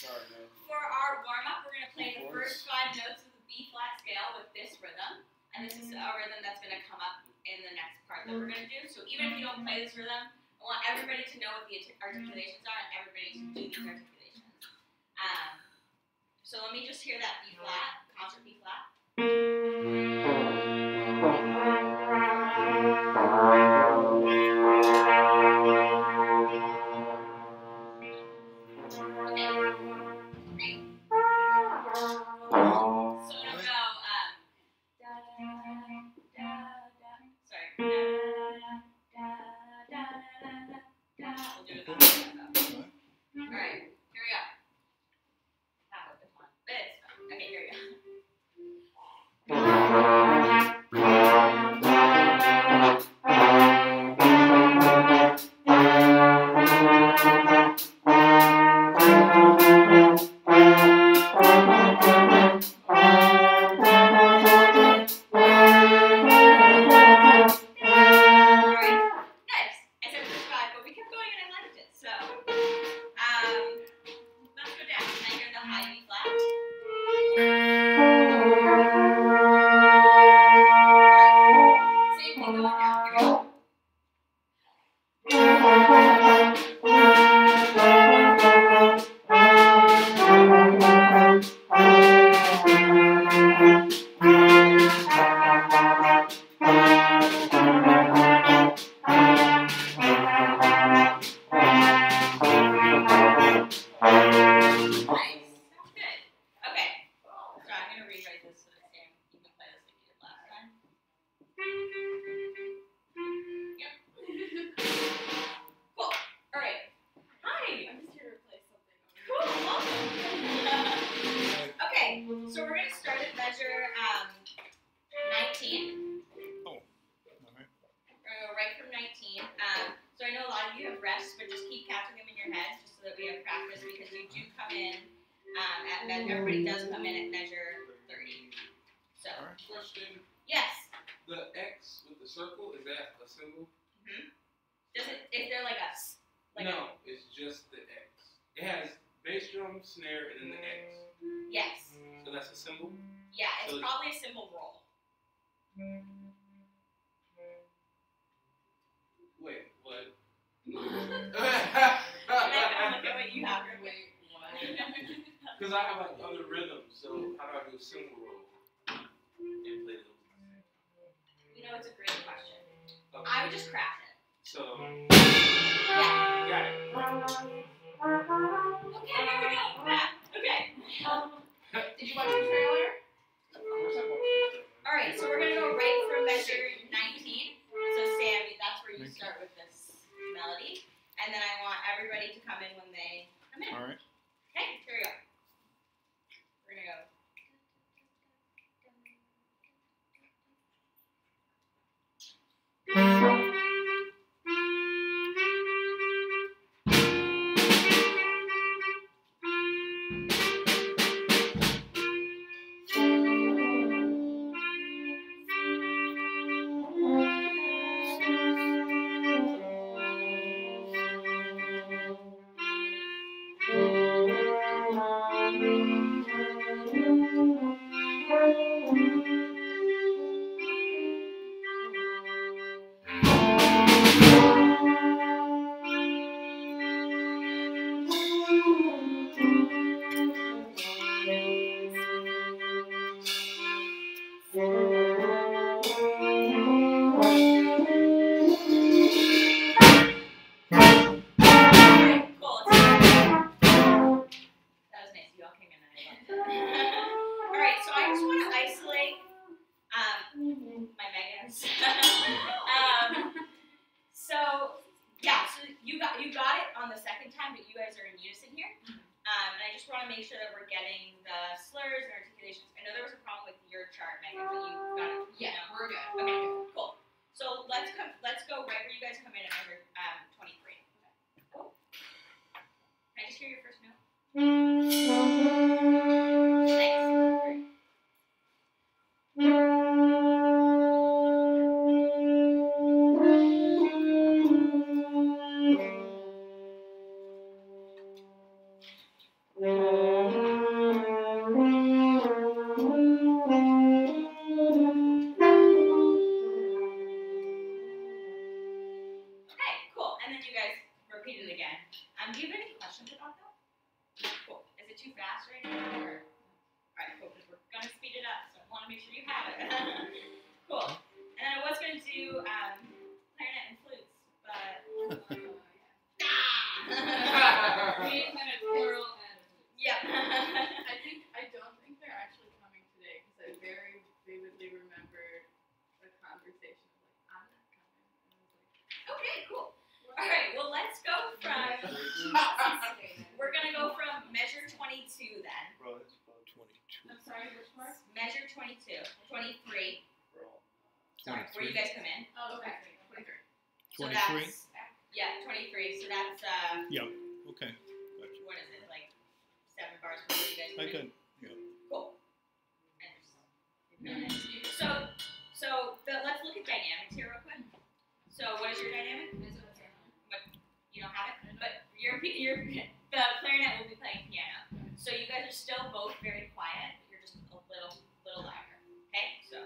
For our warm-up, we're going to play the first 5 notes of the B-flat scale with this rhythm. And this is a rhythm that's going to come up in the next part that we're going to do. So even if you don't play this rhythm, I want everybody to know what the articulations are and everybody to do these articulations. So let me just hear that B-flat, concert B-flat. So we're going to start at measure 19. Oh. Okay. We're going to go right from 19. So I know a lot of you have rests, but just keep catching them in your heads just so that we have practice because you do come in at measure, everybody does come in at measure 30. So. Question. Yes. The X with the circle, is that a symbol? Mm-hmm. Is there like a... No, it's just the X. It has bass drum, snare, and then the X. Yes. So that's a symbol? Yeah, it's so probably a symbol roll. Wait, what? Look at what you have. Wait, what? Because I have like other rhythms, so how do I do a symbol roll and play those? You know, it's a great question. Okay. I would just crash it. So, yeah. Got it. Okay, here we go. Back. Okay. Did you watch the trailer? Of course I watched it. Alright, so we're going to go right from measure 19. So Sammy, that's where you start with this melody. And then I want everybody to come in when they come in. Alright. Okay, here we go. We're going to go. Thanks. repeat it again. Do you have any questions about that? Cool. Is it too fast right now? Or? Alright, cool, because we're going to speed it up, so I want to make sure you have it. Cool. And then I was going to do clarinet and flutes, but... We kind of plural and... Yep. I don't think they're actually coming today, because I very vividly remembered the conversation of like, I'm not coming. And I was like, Okay, cool. Alright, well let's go from... We're going to go from measure 22 then. Bro, that's about 22. I'm sorry, which part? Measure 22. 23. Bro. Sorry, where you guys come in. Oh, okay. 23. So 23? that's... Yeah, 23. So that's... Yeah. Okay. Gotcha. What is it, like 7 bars before you guys come in? Okay. Yeah. Cool. And let's look at dynamics here real quick. So what is your dynamic? But you don't have it? But the clarinet will be playing piano. So you guys are still both very quiet, but you're just a little louder. Okay? So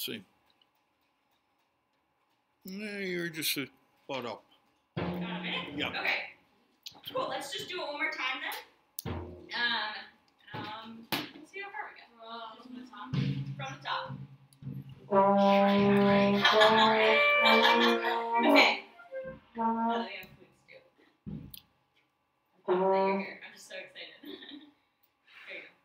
Let's see. No, you're just about up. Got a minute? Yeah. Okay. Cool. Let's just do it one more time then. Let's see how far we get. From the top. From the top. Okay. Oh, they have flutes too. I'm pumped that you're here. I'm just so excited. There you